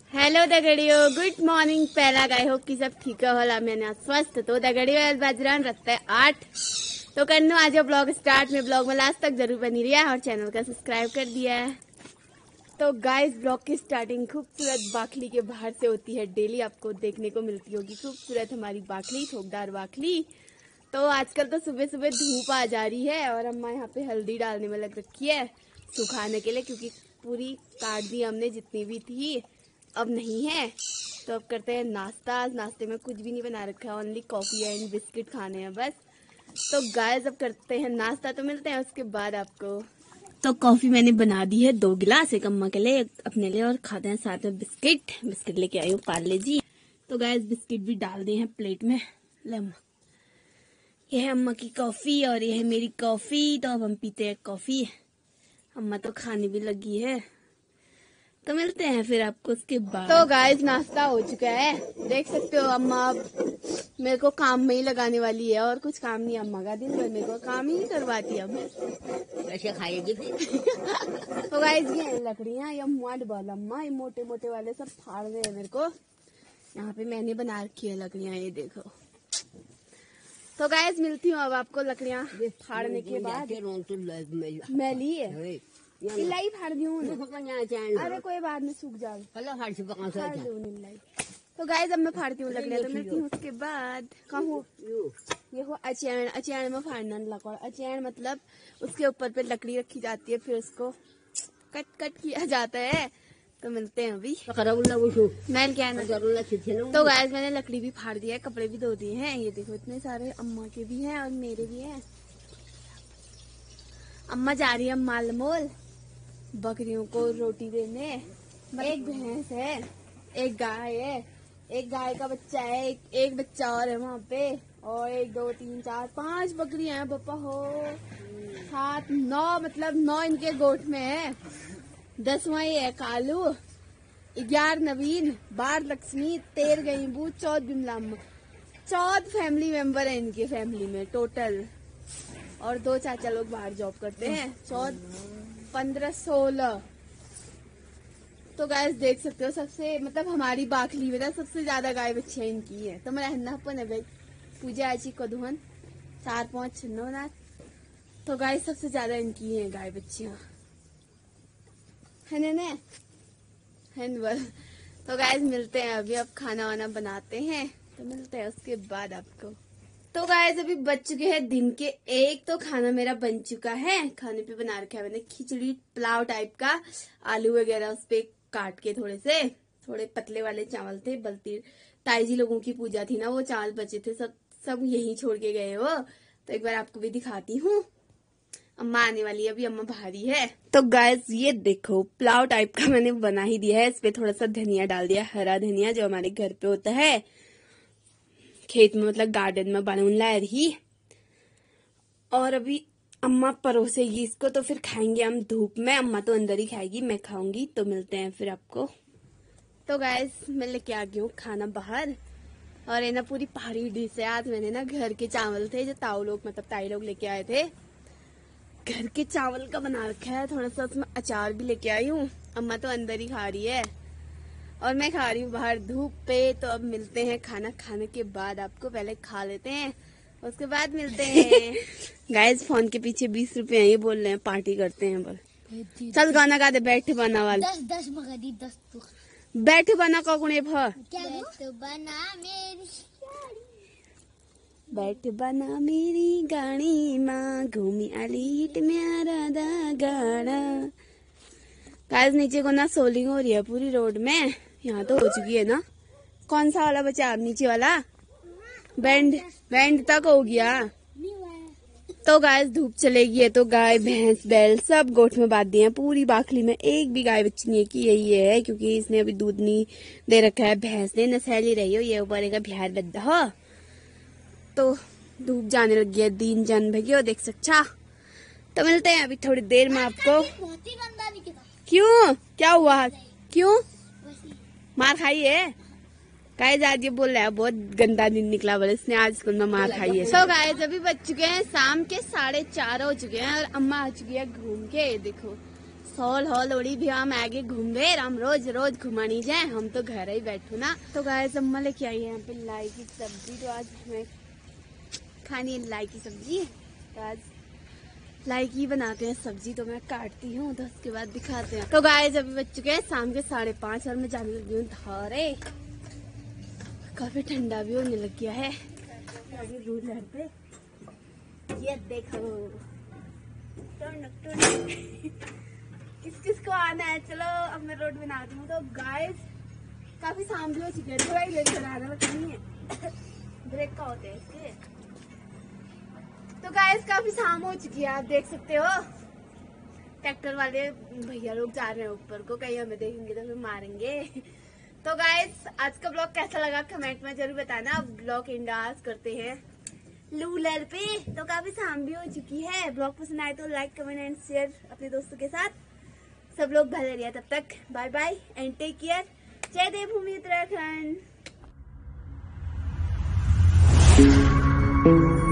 Hello दगड़ियों, good morning. पहला गाय हो कि सब ठीक है होला मैंने स्वस्थ तो दगड़ियों बजरान रखता है 8 तो करनो आज ब्लॉग स्टार्ट में ब्लॉग में लास्ट तक जरूर बनी रही है और चैनल का सब्सक्राइब कर दिया है। तो गाइस ब्लॉग की स्टार्टिंग खूबसूरत बाखली के बाहर से होती है। डेली आपको देखने को मिलती होगी खूबसूरत हमारी बाखली, ठोकदार बाखली। तो आजकल तो सुबह सुबह धूप आ जा रही है और अम्मा यहाँ पे हल्दी डालने में लग रखी है सुखाने के लिए, क्योंकि पूरी काट दी हमने जितनी भी थी, अब नहीं है। तो अब करते हैं नाश्ता। नाश्ते में कुछ भी नहीं बना रखा है, ओनली कॉफी एंड बिस्किट खाने हैं बस। तो गाइस अब करते हैं नाश्ता, तो मिलते हैं उसके बाद आपको। तो कॉफी मैंने बना दी है 2 गिलास, एक अम्मा के लिए एक अपने लिए, और खाते हैं साथ में बिस्किट लेके आई हूँ पार्ले जी। तो गाइस बिस्किट भी डाल दिए हैं प्लेट में। ले अम्मा, यह है अम्मा की कॉफी और यह है मेरी कॉफी। तो अब हम पीते हैं कॉफी। अम्मा तो खाने भी लगी है, तो मिलते हैं फिर आपको उसके बाद। तो गाइस नाश्ता हो चुका है, देख सकते हो। अम्मा अब मेरे को काम में ही लगाने वाली है और कुछ काम नहीं। अम्मा का दिन भर मेरे को काम ही नहीं करवाती अब। कैसे खाएगी फिर? तो गाइस ये लकड़ियाँ, ये मुआड बॉल अम्मा, ये मोटे मोटे वाले सब फाड़ रहे हैं मेरे को। यहाँ पे मैंने बना रखी है लकड़ियाँ, ये देखो। तो गाइस मिलती हूँ अब आपको लकड़ियाँ फाड़ने के बाद। मैली है इलाई फाड़ दी हूँ। अरे कोई बात नहीं, सूख जाओ। तो गाइस अब मैं फाड़ती हूँ लकड़ियाँ, तो मिलती हूँ उसके बाद। कहूँ ये हो अचैन, अचैन में फाड़ना लकड़। अचैन मतलब उसके ऊपर पे लकड़ी रखी जाती है, फिर उसको कट कट किया जाता है। तो मिलते हैं अभी। मैल क्या है ना। तो गाइस मैंने लकड़ी भी फाड़ दिया है, कपड़े भी धो दिए हैं। ये देखो इतने सारे अम्मा के भी हैं और मेरे भी हैं। अम्मा जा रही है माल मोल बकरियों को रोटी देने। एक भैंस है, एक गाय है, एक गाय का बच्चा है, एक बच्चा और है वहाँ पे, और 1 2 3 4 5 बकरियां हैं पापा हो। 7 9 मतलब 9 इनके गोठ में है। 10वां ये है कालू, 11 नवीन, 12 लक्ष्मी, 13 गईबू, 14 बिमला। 14 फैमिली मेंबर है इनके फैमिली में टोटल, और 2 चाचा लोग बाहर जॉब करते हैं। 14 15 16। तो गाइस देख सकते हो सबसे मतलब हमारी बाखली में सबसे ज्यादा गाय बच्चियां इनकी है। तो मेरा हन्नापन है भाई पूजा आची को दुहन 4 5 9 ना। तो गाइस सबसे ज्यादा इनकी है गाय बच्चियां है ने हैंडबल। तो गाइस मिलते हैं अभी, अब खाना वाना बनाते हैं, तो मिलते हैं उसके बाद आपको। तो गाइस अभी बज चुके हैं दिन के 1। तो खाना मेरा बन चुका है। खाने पे बना रखा है मैंने खिचड़ी पुलाव टाइप का, आलू वगैरह उस पे काट के, थोड़े पतले वाले चावल थे। बल्कि ताईजी लोगों की पूजा थी ना, वो चावल बचे थे, सब यहीं छोड़ के गए वो। तो एक बार आपको भी दिखाती हूँ। अम्मा आने वाली है अभी, अम्मा भारी है। तो गाइस ये देखो पुलाव टाइप का मैंने बना ही दिया है। इस पे थोड़ा सा धनिया डाल दिया, हरा धनिया जो हमारे घर पे होता है, खेत में मतलब गार्डन में बनून ला रही। और अभी अम्मा परोसेगी इसको, तो फिर खाएंगे हम धूप में। अम्मा तो अंदर ही खाएगी, मैं खाऊंगी। तो मिलते हैं फिर आपको। तो गाइस मैं लेके आ गई हूँ खाना बाहर, और ये ना पूरी पहाड़ी डिश है। आज मैंने ना घर के चावल थे जो ताऊ लोग मतलब ताई लोग लेके आए थे, घर के चावल का बना रखा है। थोड़ा सा उसमें अचार भी लेके आई हूँ। अम्मा तो अंदर ही खा रही है और मैं खा रही हूँ बाहर धूप पे। तो अब मिलते हैं खाना खाने के बाद आपको। पहले खा लेते हैं उसके बाद मिलते हैं। गाइस फोन के पीछे 20 रुपए ये बोल रहे हैं पार्टी करते हैं बस। चल गाना गा दे। बैठ बना वाला 10 मगदी 10 तो बैठ बना कौन भ बैठ बना मेरी गाड़ी माँ घूमी आली हिट म्यारा दा गाड़ा। गाइस नीचे को ना सोलिंग हो रही है पूरी रोड में। यहाँ तो हो चुकी है ना। कौन सा वाला बचा नीचे वाला? बैंड तक हो गया। तो गाइस धूप चलेगी है तो गाय भैंस बैल सब गोठ में बांध दिए हैं। पूरी बाखली में एक भी गाय बच्ची नहीं है कि यही है, क्योंकि इसने अभी दूध नहीं दे रखा है। भैंस ने नसैली रही हो, ये ऊपर का बिहार बद्दा हो। तो धूप जाने लगी है, दिन जन भगियो देख सकता। तो मिलते हैं अभी थोड़ी देर में आपको। क्यों क्या हुआ? क्यों मार खाई है? गाइस आज ये बोल रहा है बहुत गंदा दिन निकला बोले इसने, आज स्कूल में मार खाई है। तो गाइस अभी बज चुके हैं शाम के 4:30 हो चुके हैं और अम्मा आ चुकी है घूम के। देखो सोल हॉल ओड़ी भी हम आगे घूमे, हम रोज रोज घुमा नहीं जाए, हम तो घर ही बैठू ना। तो गाइस अम्मा लेके आई है यहाँ पे लाई की सब्जी, तो आज हमें खानी है लाई की सब्जी। तो आज लाई की बनाते हैं सब्जी, तो मैं काटती हूँ तो उसके बाद दिखाते हैं। तो गाइस अभी बज चुके हैं शाम के 5:30 और मैं जाने लगी हूँ धारे। काफी ठंडा भी होने लग गया है। अभी रूलर पे ये देखो किस किस को आना है। चलो अब मैं रोड बनाती हूँ। तो गाइस काफी शाम भी हो चुकी है, थोड़ा ही लेट चला रहा नहीं है, ब्रेक का होते हैं इसके। तो गाइस काफी शाम हो चुकी है, आप देख सकते हो ट्रैक्टर वाले भैया लोग जा रहे हैं ऊपर को, कहीं हमें देखेंगे तो फिर मारेंगे। तो गाइस आज का ब्लॉग कैसा लगा कमेंट में जरूर बताना। अब ब्लॉग एंड आज करते हैं लूलर पे। तो काफी शाम भी हो चुकी है। ब्लॉग पसंद आए तो लाइक कमेंट एंड शेयर अपने दोस्तों के साथ। सब लोग भले रहिए, तब तक bye bye and take care. Jai Devbhoomi Uttarakhand.